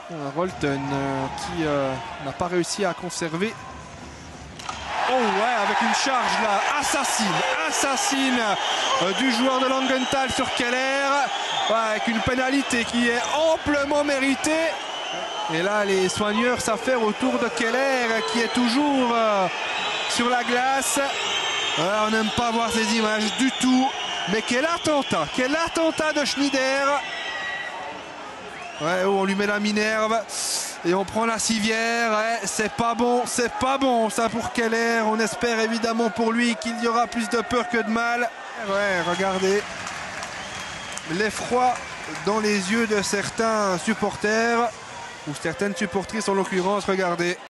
Rolton qui n'a pas réussi à conserver. Oh ouais, avec une charge là, assassine du joueur de Langenthal sur Keller, ouais, avec une pénalité qui est amplement méritée. Et là, les soigneurs s'affairent autour de Keller qui est toujours sur la glace. On n'aime pas voir ces images du tout. Mais quel attentat de Schneider. Ouais, oh, on lui met la Minerve et on prend la civière. Ouais, c'est pas bon ça pour Keller. On espère évidemment pour lui qu'il y aura plus de peur que de mal. Ouais, regardez l'effroi dans les yeux de certains supporters ou certaines supportrices en l'occurrence, regardez.